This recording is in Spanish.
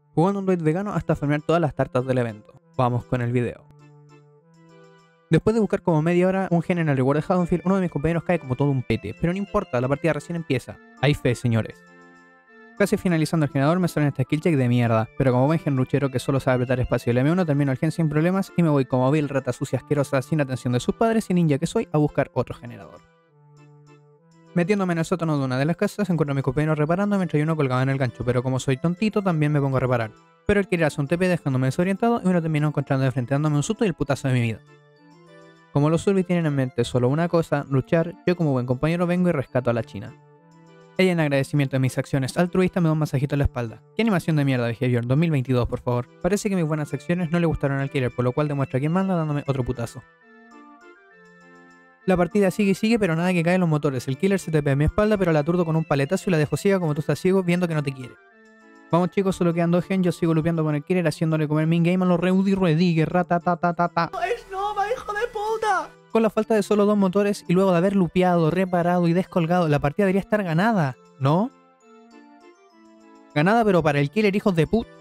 jugando un droid vegano hasta farmear todas las tartas del evento. Vamos con el video. Después de buscar como media hora un gen en el reward de Haddonfield, uno de mis compañeros cae como todo un pete, pero no importa, la partida recién empieza. Hay fe, señores. Casi finalizando el generador me salen este skill check de mierda, pero como buen gen ruchero que solo sabe apretar espacio el M1 termino el gen sin problemas y me voy como vil rata sucia asquerosa sin atención de sus padres y ninja que soy a buscar otro generador. Metiéndome en el sótano de una de las casas encuentro a mis compañeros reparando mientras hay uno colgado en el gancho, pero como soy tontito también me pongo a reparar. Pero él quiere hacer un TP dejándome desorientado y me lo termino encontrando de frente dándome un susto y el putazo de mi vida. Como los Survey tienen en mente solo una cosa, luchar, yo como buen compañero vengo y rescato a la china. Ella en agradecimiento de mis acciones altruistas me da un masajito en la espalda. ¿Qué animación de mierda, Behavior? 2022, por favor. Parece que mis buenas acciones no le gustaron al killer, por lo cual demuestra quién manda dándome otro putazo. La partida sigue y sigue, pero nada que caen los motores. El killer se TP en mi espalda, pero la aturdo con un paletazo y la dejo ciega como tú estás ciego viendo que no te quiere. Vamos chicos, solo quedan 2 gen, yo sigo lupeando con el killer haciéndole comer min game a los Reudi Ruedigue, ratatatata. ¡Es Nova, hijo de puta! Con la falta de solo 2 motores y luego de haber lupeado, reparado y descolgado, la partida debería estar ganada, ¿no? Ganada pero para el killer, hijos de puta.